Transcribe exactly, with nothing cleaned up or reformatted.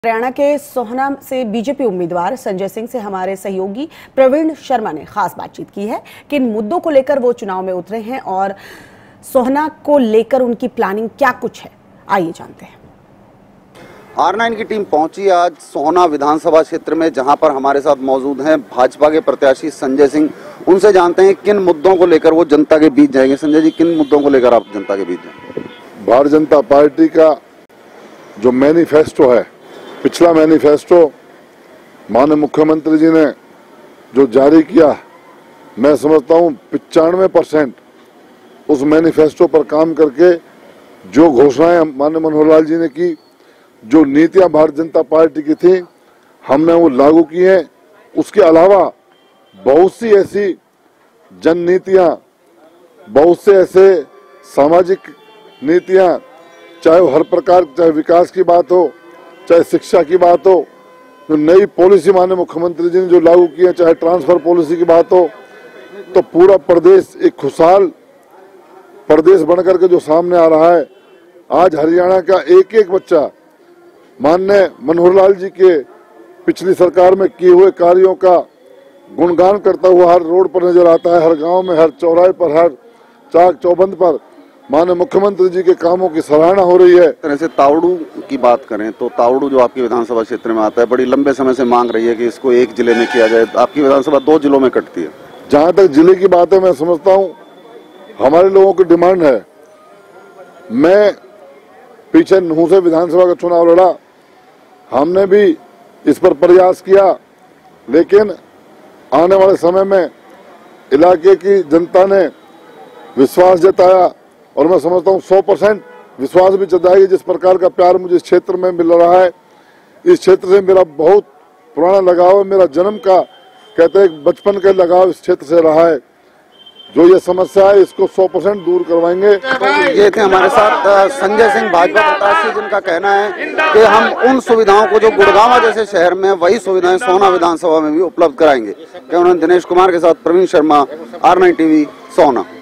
हरियाणा के सोहना से बीजेपी उम्मीदवार संजय सिंह से हमारे सहयोगी प्रवीण शर्मा ने खास बातचीत की है। किन मुद्दों को लेकर वो चुनाव में उतरे हैं और सोहना को लेकर उनकी प्लानिंग क्या कुछ है, आइए जानते हैं। आर नाइन की टीम पहुंची आज सोहना विधानसभा क्षेत्र में, जहां पर हमारे साथ मौजूद हैं भाजपा के प्रत्याशी संजय सिंह। उनसे जानते हैं किन मुद्दों को लेकर वो जनता के बीच जाएंगे। संजय जी, किन मुद्दों को लेकर आप जनता के बीच जाएंगे? भारतीय जनता पार्टी का जो मैनिफेस्टो है, पिछला मैनिफेस्टो माननीय मुख्यमंत्री जी ने जो जारी किया, मैं समझता हूं पचानवे परसेंट उस मैनिफेस्टो पर काम करके जो घोषणाएं माननीय मनोहर लाल जी ने की, जो नीतियां भारतीय जनता पार्टी की थी, हमने वो लागू की हैं। उसके अलावा बहुत सी ऐसी जन नीतियां, बहुत से ऐसे सामाजिक नीतियां, चाहे वो हर प्रकार, चाहे विकास की बात हो, चाहे शिक्षा की बात हो, जो नई पॉलिसी माननीय मुख्यमंत्री जी ने जो लागू की है, चाहे ट्रांसफर पॉलिसी की बात हो, तो पूरा प्रदेश एक खुशहाल प्रदेश बनकर के जो सामने आ रहा है। आज हरियाणा का एक एक बच्चा माननीय मनोहर लाल जी के पिछली सरकार में किए हुए कार्यों का गुणगान करता हुआ हर रोड पर नजर आता है, हर गांव में, हर चौराहे पर, हर चाक चौबंद पर माननीय मुख्यमंत्री जी के कामों की सराहना हो रही है। तरह से तावड़ू की बात करें तो तावड़ू जो आपकी विधानसभा क्षेत्र में आता है, बड़ी लंबे समय से मांग रही है कि इसको एक जिले में किया जाए। आपकी विधानसभा दो जिलों में कटती है। जहां तक जिले की बात है, मैं समझता हूं हमारे लोगों की डिमांड है। मैं पीछे नूह से विधानसभा का चुनाव लड़ा, हमने भी इस पर प्रयास किया, लेकिन आने वाले समय में इलाके की जनता ने विश्वास जताया और मैं समझता हूं सौ परसेंट विश्वास भी जताएगी। जिस प्रकार का प्यार मुझे इस क्षेत्र में मिल रहा है, इस क्षेत्र से मेरा बहुत पुराना लगाव है, मेरा जन्म का कहते हैं बचपन का लगाव इस क्षेत्र से रहा है। जो ये समस्या है, इसको सौ परसेंट दूर करवाएंगे। तो ये थे हमारे साथ संजय सिंह भाजपा प्रत्याशी, जिनका कहना है कि हम उन सुविधाओं को जो गुड़गांव जैसे शहर में, वही सुविधाएं सोहना विधानसभा में भी उपलब्ध कराएंगे। क्या उन्होंने दिनेश कुमार के साथ Praveen Sharma, R nine TV, सोहना।